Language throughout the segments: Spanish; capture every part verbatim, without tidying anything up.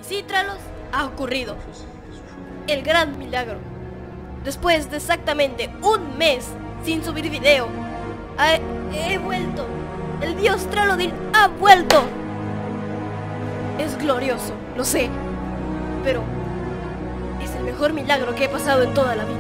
Sí, Tralos, ha ocurrido el gran milagro. Después de exactamente un mes sin subir video, he, he vuelto. El dios Tralodin ha vuelto. Es glorioso, lo sé, pero es el mejor milagro que he pasado en toda la vida.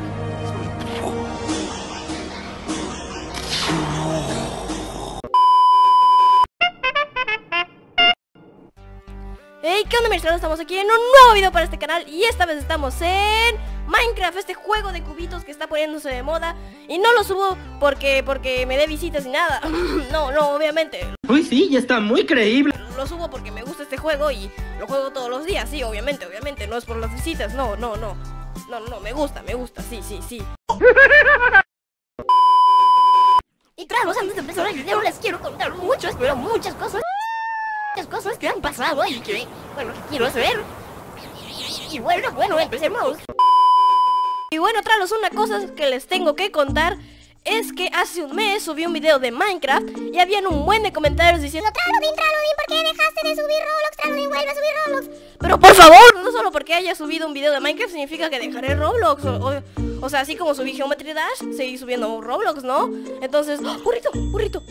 Hey, ¿qué onda, mis hermanos? Estamos aquí en un nuevo video para este canal. Y esta vez estamos en Minecraft, este juego de cubitos que está poniéndose de moda. Y no lo subo porque, porque me dé visitas ni nada. No, no, obviamente. Uy, sí, ya está muy creíble. Lo subo porque me gusta este juego y lo juego todos los días. Sí, obviamente, obviamente, no es por las visitas. No, no, no, no, no, me gusta, me gusta, sí, sí, sí. Y claro, antes de empezar el video les quiero contar muchas, pero muchas cosas Muchas cosas que han pasado y que, bueno, quiero saber. Y bueno, bueno, empecemos. Y bueno, Tralos, una cosa que les tengo que contar es que hace un mes subí un video de Minecraft y habían un buen de comentarios diciendo: Tralodin, Tralodin, ¿por qué dejaste de subir Roblox? Tralodin, vuelve a subir Roblox. Pero por favor, no solo porque haya subido un video de Minecraft significa que dejaré Roblox. O, o, o sea, así como subí Geometry Dash, seguí subiendo Roblox, ¿no? Entonces, ¡oh, burrito, burrito!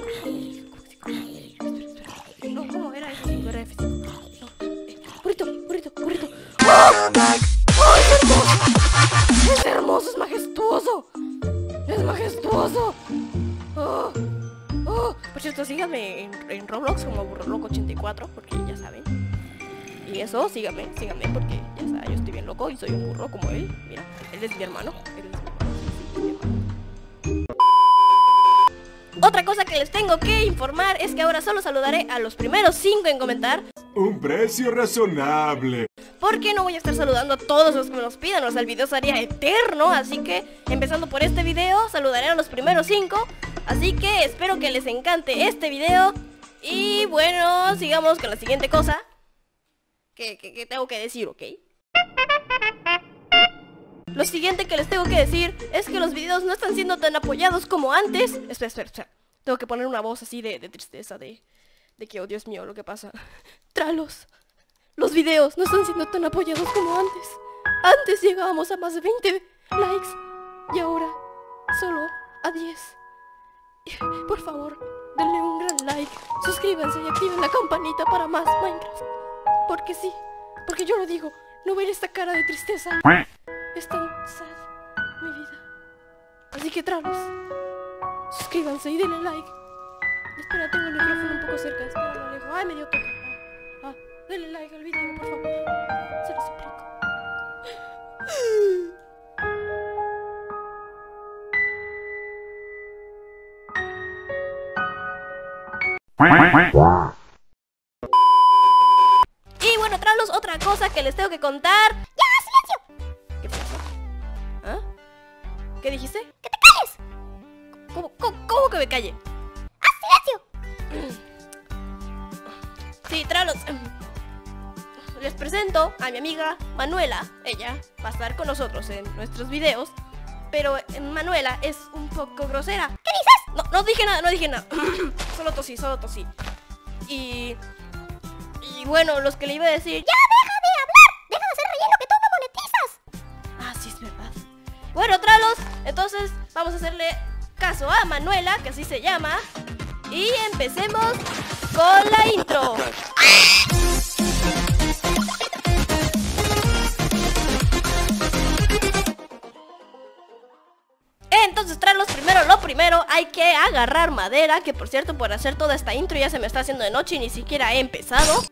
No, ¿cómo era eso? Era F cinco. No. Burrito, burrito, burrito. ¡Oh! ¡Oh, es hermoso! ¡Es hermoso, es majestuoso! ¡Es majestuoso! ¡Oh! ¡Oh! Por cierto, síganme en, en Roblox como Burroloco ochenta y cuatro, porque ya saben. Y eso, síganme, síganme, porque ya saben, yo estoy bien loco y soy un burro como él. Mira, él es mi hermano. Él es mi hermano. Sí, sí, mi hermano. Otra cosa que les tengo que informar es que ahora solo saludaré a los primeros cinco en comentar. Un precio razonable. Porque no voy a estar saludando a todos los que me los pidan, o sea, el video sería eterno. Así que, empezando por este video, saludaré a los primeros cinco. Así que espero que les encante este video. Y bueno, sigamos con la siguiente cosa que, que, que tengo que decir, ¿ok? Lo siguiente que les tengo que decir es que los videos no están siendo tan apoyados como antes. Espera, espera, espera. Tengo que poner una voz así de, de tristeza, de, de que, oh Dios mío, lo que pasa. Tralos, los videos no están siendo tan apoyados como antes. Antes llegábamos a más de veinte likes y ahora solo a diez. Por favor, denle un gran like, suscríbanse y activen la campanita para más Minecraft. Porque sí, porque yo lo digo, no ver esta cara de tristeza. Es tan sad mi vida. Así que, Tralos, suscríbanse y denle like. Espera, tengo el micrófono un poco cerca. Espera, lo alejo. Ay, me dio toca. Ah, ah, denle like al video, por favor. Se lo suplico. Y bueno, Tralos, otra cosa que les tengo que contar. ¡Ya, silencio! ¿Qué pasa? ¿Ah? ¿Qué dijiste? ¡Que te calles! ¿Cómo, cómo, cómo que me calle? ¡Ah, silencio! Sí, Tralos, les presento a mi amiga Manuela. Ella va a estar con nosotros en nuestros videos. Pero Manuela es un poco grosera. ¿Qué dices? No, no dije nada, no dije nada. Solo tosí, solo tosí. Y... Y bueno, los que le iba a decir: ¡ya deja de hablar! ¡Deja de hacer relleno que tú no monetizas! Ah, sí, es verdad. Bueno, Tralos, entonces vamos a hacerle caso a Manuela, que así se llama. Y empecemos con la intro. Entonces, Tralos, primero lo primero, hay que agarrar madera. Que por cierto, por hacer toda esta intro ya se me está haciendo de noche y ni siquiera he empezado.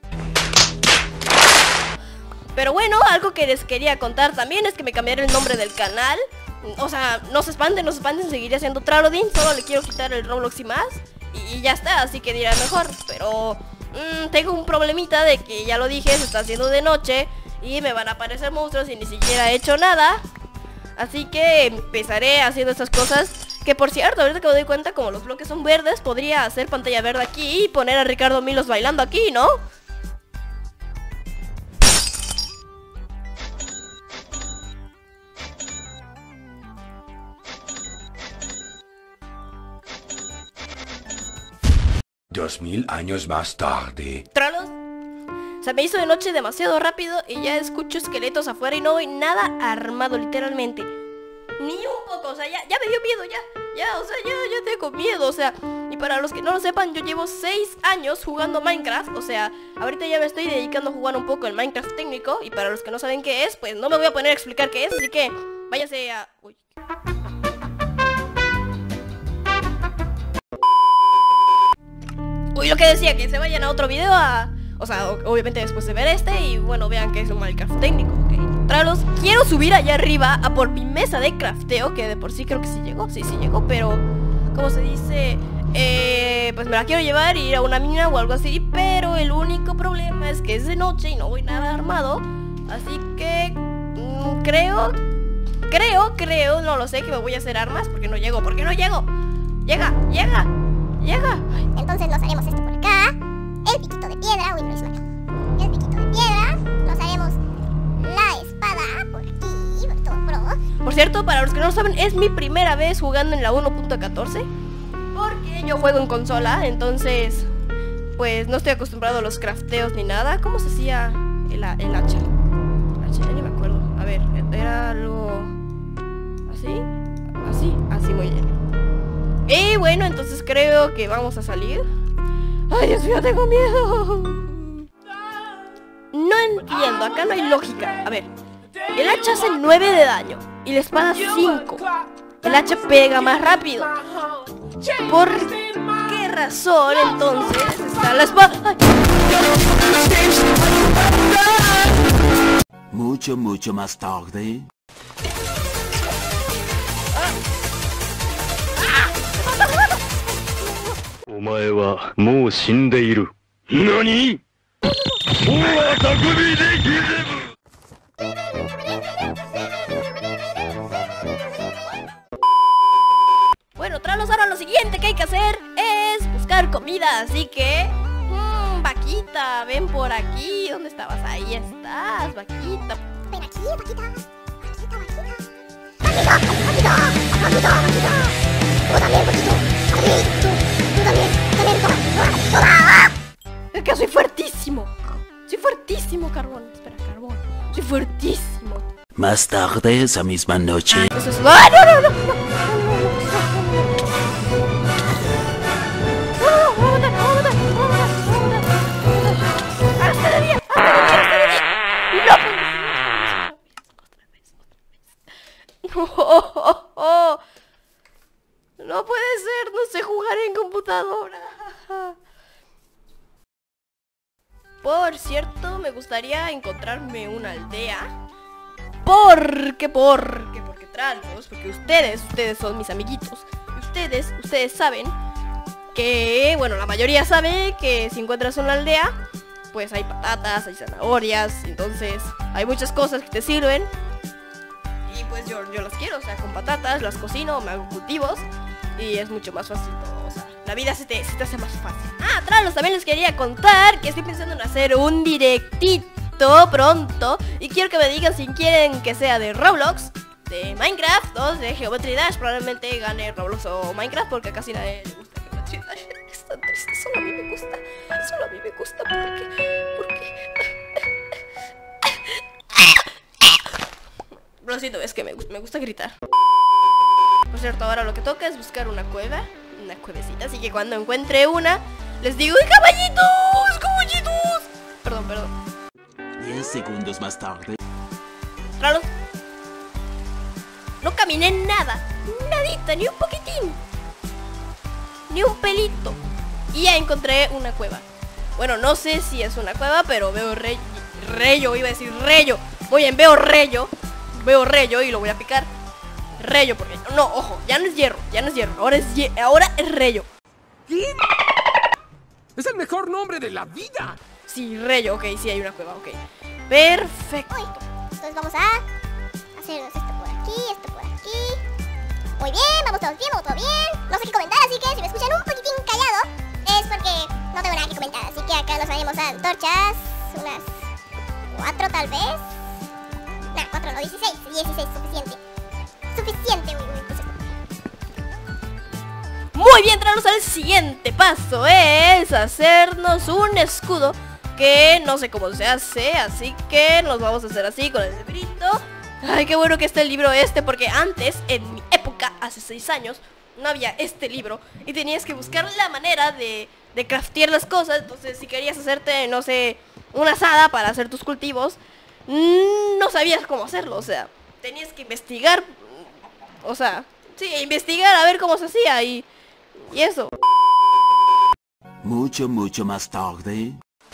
Pero bueno, algo que les quería contar también es que me cambiaré el nombre del canal. O sea, no se espanten, no se espanten, seguiré siendo Tralodin. Solo le quiero quitar el Roblox y más. Y, y ya está, así que dirá mejor. Pero mmm, tengo un problemita de que, ya lo dije, se está haciendo de noche y me van a aparecer monstruos y ni siquiera he hecho nada. Así que empezaré haciendo estas cosas. Que por cierto, ahorita que me doy cuenta, como los bloques son verdes, podría hacer pantalla verde aquí y poner a Ricardo Milos bailando aquí, ¿no? Dos mil años más tarde. Tralos, Se me hizo de noche demasiado rápido y ya escucho esqueletos afuera y no voy nada armado, literalmente. Ni un poco, o sea, ya, ya me dio miedo, ya, ya, o sea, ya, ya tengo miedo, o sea. Y para los que no lo sepan, yo llevo seis años jugando Minecraft, o sea, ahorita ya me estoy dedicando a jugar un poco el Minecraft técnico. Y para los que no saben qué es, pues no me voy a poner a explicar qué es, así que váyase a... Uy. Uy, lo que decía, que se vayan a otro video a... O sea, obviamente después de ver este y bueno, vean que es un Minecraft técnico, ¿ok? Tralos, quiero subir allá arriba a por mi mesa de crafteo, que de por sí creo que sí llegó, sí, sí llegó, pero... ¿Cómo se dice? Eh, pues me la quiero llevar y ir a una mina o algo así, pero el único problema es que es de noche y no voy nada armado. Así que... Mmm, creo... Creo, creo, no lo sé, que me voy a hacer armas porque no llego, porque no llego. Llega, llega, llega. Entonces nos haremos esto por acá. El piquito de piedra, uy, no es malo. El piquito de piedra. Nos haremos la espada por aquí, por todo pro. Por cierto, para los que no lo saben, es mi primera vez jugando en la uno punto catorce. Porque yo juego en consola, entonces pues no estoy acostumbrado a los crafteos ni nada. ¿Cómo se hacía el, el hacha? El hacha, ya ni me acuerdo. A ver, era algo... ¿Así? Así, así, muy bien. Y bueno, entonces creo que vamos a salir. ¡Ay, Dios mío, tengo miedo! No entiendo, acá no hay lógica. A ver, el hacha hace nueve de daño y la espada cinco. El hacha pega más rápido. ¿Por qué razón entonces está la espada? ¡Ay! Mucho, mucho más tarde. Omae wa mou shindeiru. ¿Nani? Bueno, Tralos, ahora lo siguiente que hay que hacer es buscar comida, así que... Mmm, vaquita, ven por aquí. ¿Dónde estabas? Ahí estás, vaquita. Ven aquí, vaquita. Vaquita, vaquita. Vaquita, vaquita, vaquita, vaquita. Tú también, vaquito. Vaquito. Tú también, también, toma, toma. Es que soy fuertísimo. Soy fuertísimo, carbón. Espera, carbón. Soy fuertísimo. Más tarde esa misma noche. Eso es... ¡Ah, no, no, no! no. No, oh, oh, oh. No puede ser, no sé jugar en computadora. Por cierto, me gustaría encontrarme una aldea. ¿Por qué? ¿Por qué? Porque Tralos, porque ustedes, ustedes son mis amiguitos. Y ustedes, ustedes saben que, bueno, la mayoría sabe que si encuentras una aldea, pues hay patatas, hay zanahorias, entonces hay muchas cosas que te sirven. Y pues yo, yo las quiero, o sea, con patatas, las cocino, me hago cultivos y es mucho más fácil todo, o sea, la vida se te, se te hace más fácil. Ah, Tralos, también les quería contar que estoy pensando en hacer un directito pronto y quiero que me digan si quieren que sea de Roblox, de Minecraft o de Geometry Dash. Probablemente gane Roblox o Minecraft porque casi nadie le gusta Geometry Dash. Es tan triste, solo a mí me gusta, solo a mí me gusta porque, porque... Lo siento, es que me, me gusta gritar. Por cierto, ahora lo que toca es buscar una cueva, una cuevecita, así que cuando encuentre una, les digo ¡ay, caballitos! ¡Caballitos! Perdón, perdón. Diez segundos más tarde. Tralos. No caminé nada, nadita, ni un poquitín, ni un pelito. Y ya encontré una cueva. Bueno, no sé si es una cueva, pero veo re rello, iba a decir rello. Muy bien, veo rello. Veo rello y lo voy a picar. Rello, porque... No, ojo, ya no es hierro, ya no es hierro. Ahora es, ahora es rello. ¿Qué? ¡Es el mejor nombre de la vida! Sí, rello, ok, sí hay una cueva, ok. Perfecto. Uy, entonces vamos a hacer esto por aquí, esto por aquí. Muy bien, vamos todos bien, vamos todos bien. No sé qué comentar, así que si me escuchan un poquitín callado es porque no tengo nada que comentar. Así que acá nos haremos antorchas, unas cuatro tal vez. Nah, cuatro no, dieciséis, dieciséis, suficiente. Suficiente, uy, uy, pues Muy bien, Tralos, el siguiente paso es hacernos un escudo que no sé cómo se hace, así que nos vamos a hacer así con el librito. Ay, qué bueno que está el libro este, porque antes, en mi época, hace seis años, no había este libro y tenías que buscar la manera de, de craftear las cosas. Entonces, si querías hacerte, no sé, una asada para hacer tus cultivos, no sabías cómo hacerlo, o sea, tenías que investigar, o sea, sí, investigar a ver cómo se hacía y, y eso. Mucho, mucho más tarde.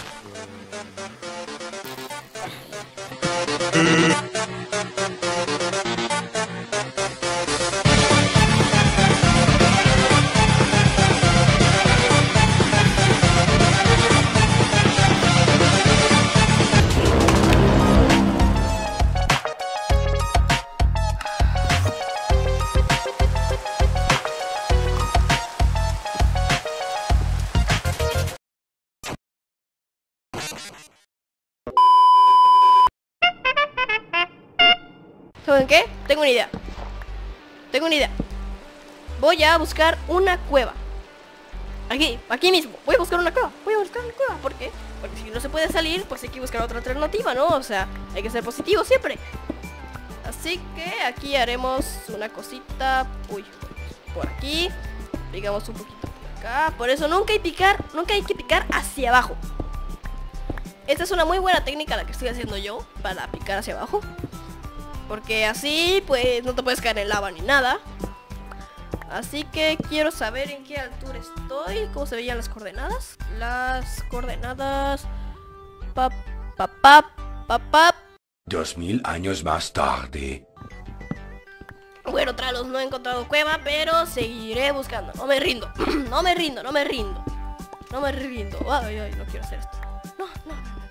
¿Saben qué? Tengo una idea. Tengo una idea. Voy a buscar una cueva. Aquí, aquí mismo. Voy a buscar una cueva. Voy a buscar una cueva. ¿Por qué? Porque si no se puede salir, pues hay que buscar otra alternativa, ¿no? O sea, hay que ser positivo siempre. Así que aquí haremos una cosita. Uy, por aquí. Picamos un poquito por acá. Por eso nunca hay picar, nunca hay que picar hacia abajo. Esta es una muy buena técnica la que estoy haciendo yo para picar hacia abajo. Porque así, pues, no te puedes caer en lava ni nada. Así que quiero saber en qué altura estoy. ¿Cómo se veían las coordenadas? Las coordenadas... Pa, pa, pa, pa, pa. Dos mil años más tarde. Bueno, Tralos, no he encontrado cueva, pero seguiré buscando. No me rindo. No me rindo, no me rindo. No me rindo. Ay, ay, no quiero hacer esto. No, no, no, no.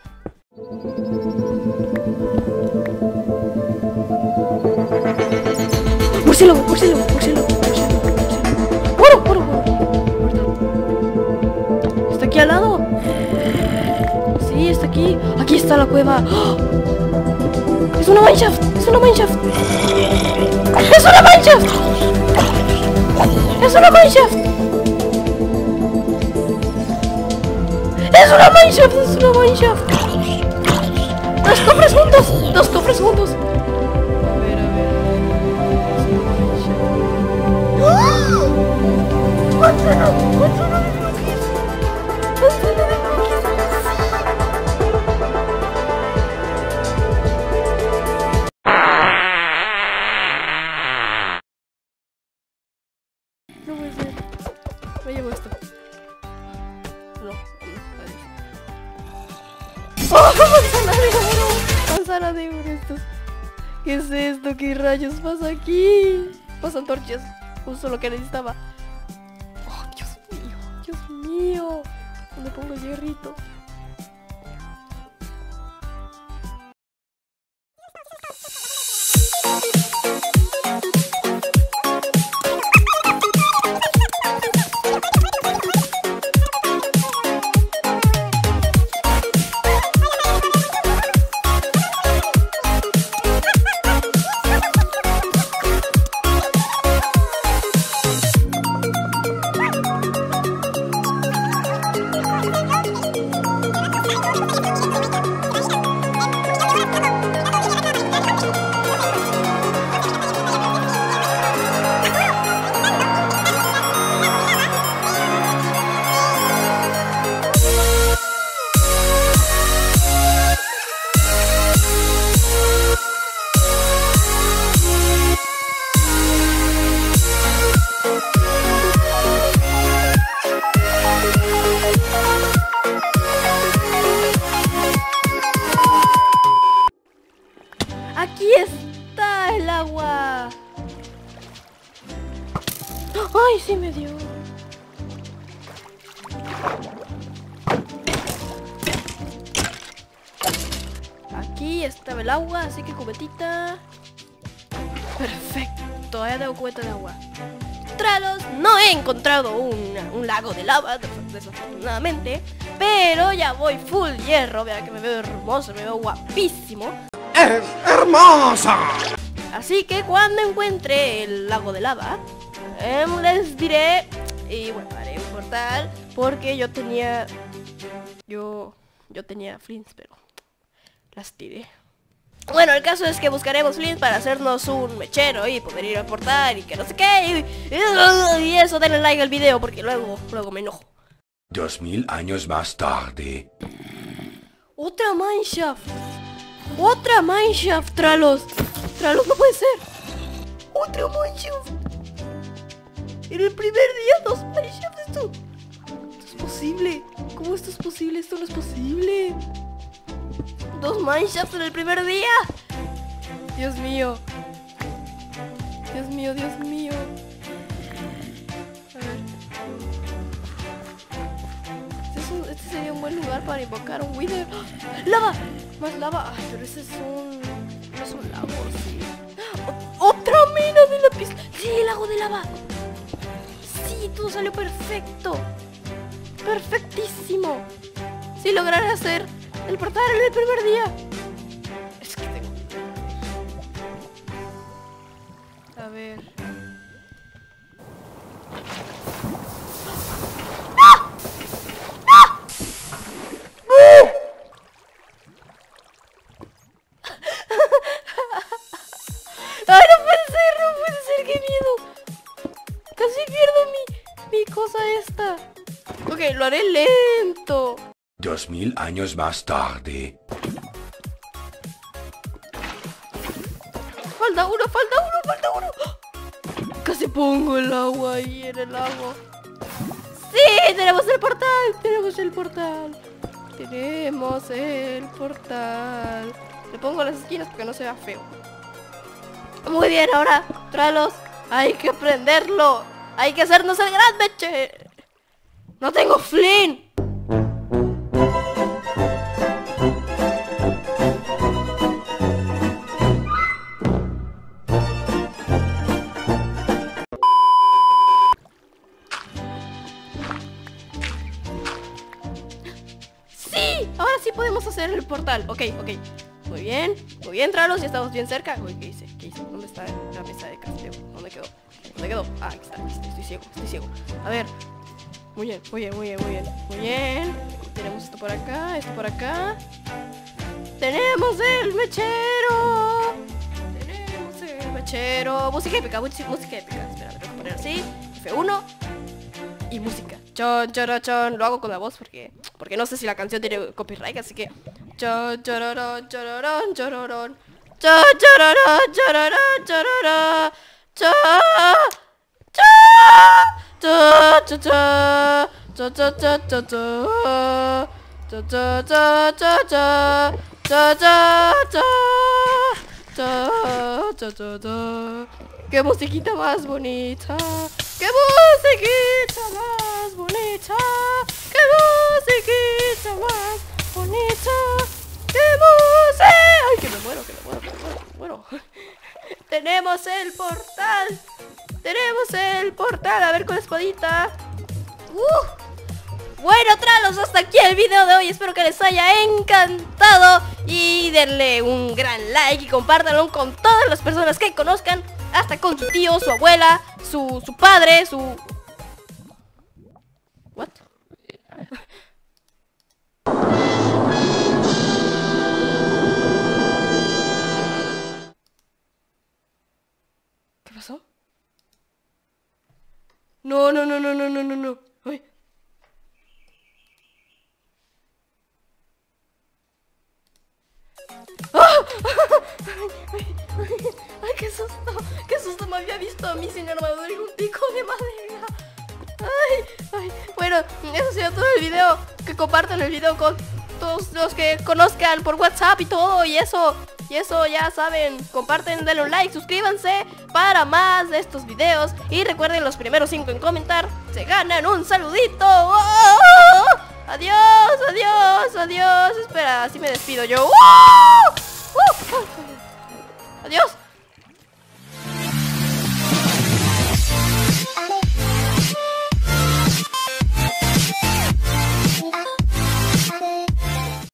Murciélago, murciélago, murciélago, murciélago, murciélago. ¡Oro, oro, oro! ¿Está aquí al lado? Sí, está aquí. Aquí está la cueva. ¡Oh! ¡Es una mineshaft! ¡Es una mineshaft! ¡Es una mineshaft! ¡Es una mineshaft! ¡Es una mineshaft! ¡Es una mineshaft! ¡Dos cofres juntos! ¡Dos cofres juntos! A ver, a ver. ¡Manzana! ¡Manzana de bloques! ¡Manzana de bloques! No puede ser. Me llevo esto. No, no, adiós. ¡Oh! ¡Manzana de oro! ¡Manzana de oro! Estos. ¿Qué es esto? ¿Qué rayos pasa aquí? Pasan torches. Justo lo que necesitaba. ¡Oh, Dios mío! ¡Dios mío! ¿Dónde pongo el hierrito? ¡Aquí está el agua! ¡Ay, sí me dio! Aquí estaba el agua, así que cubetita. Perfecto, ya tengo cubeta de agua. Tralos, no he encontrado un, un lago de lava, desafortunadamente. Pero ya voy full hierro, vean que me veo hermoso, me veo guapísimo. ¡Es hermosa! Así que cuando encuentre el lago de lava, eh, les diré. Y bueno, haré un portal porque yo tenía... Yo... yo tenía flints, pero las tiré. Bueno, el caso es que buscaremos flints para hacernos un mechero y poder ir a portal y que no sé qué. Y, y eso, denle like al video porque luego, luego me enojo. Dos mil años más tarde. Otra mineshaft. Otra mineshaft, Tralos. Tralos, no puede ser. Otra mineshaft. En el primer día, dos mineshafts. Esto, esto es posible. ¿Cómo esto es posible? Esto no es posible. Dos mineshafts en el primer día. Dios mío. Dios mío, Dios mío. A ver. Este, es un, este sería un buen lugar para invocar un Wither. ¡Oh! ¡Lava! Más lava. Ay, pero ese es un... No es un lago, sí. ¡Oh! ¡Otra mina de lápiz! ¡Sí, lago de lava! ¡Sí! Todo salió perfecto. Perfectísimo. Sí, lograré hacer el portal en el primer día. Es que tengo... A ver... ¡Ah! ¡Ah! ¡Uh! ¡Ay, no puede ser! ¡No puede ser! ¡Qué miedo! Casi pierdo mi, mi cosa esta. Ok, lo haré lento. Dos mil años más tarde. Falta uno, falta uno, falta uno. Casi pongo el agua ahí en el lago. ¡Sí! ¡Tenemos el portal! ¡Tenemos el portal! ¡Tenemos el portal! Le pongo las esquinas porque no se vea feo. Muy bien, ahora, Tralos, hay que prenderlo. Hay que hacernos el gran meche. ¡No tengo flint! ¡Sí! Ahora sí podemos hacer el portal. Ok, ok. Muy bien, muy bien, Tralos, ya estamos bien cerca. Uy, ¿qué hice? ¿Qué hice? ¿Dónde está la mesa de casteo? ¿Dónde quedó? ¿Dónde quedó? Ah, aquí está, aquí está. Estoy ciego, estoy ciego. A ver. Muy bien, muy bien, muy bien, muy bien. Muy bien. Tenemos esto por acá, esto por acá. ¡Tenemos el mechero! ¡Tenemos el mechero! Música épica, música épica. Espera, me tengo que poner así. F uno. Y música. Chon, chon, chon. Lo hago con la voz porque porque no sé si la canción tiene copyright, así que chon, chororón, chororón, chororón. Chon, chororón, chororón, chororón. Chon, chon, chon, chon, chon, chon, chon, chon, chon, chon, chon, chon, chon, chon, chon, chon, chon, chon. ¡Qué musiquita más bonita! ¡Qué musiquita más bonita! ¡Qué musiquita más bonita! ¡Qué música! ¡Ay, que me muero, que me muero, que me muero, que me muero! ¡Tenemos el portal! ¡Tenemos el portal! A ver con la espadita. ¡Uh! Bueno, Tralos, hasta aquí el video de hoy. Espero que les haya encantado. Y denle un gran like y compártanlo con todas las personas que conozcan. Hasta con su tío, su abuela, su, su padre, su... ¿What? ¿Qué pasó? No, no, no, no, no, no, no, no. Ay. ¡Ah! ¡Ay, ay, ay, qué susto! ¡Qué susto! Me había visto a mí sin armadura y un pico de madera. ¡Ay! ¡Ay! Bueno, eso ha sido todo el video. Que compartan el video con todos los que conozcan por WhatsApp y todo. Y eso, y eso ya saben. Comparten, denle un like, suscríbanse para más de estos videos. Y recuerden, los primeros cinco en comentar se ganan un saludito. ¡Oh! Adiós, adiós, adiós. Espera, así me despido yo. ¡Oh! ¡Oh! ¡Adiós!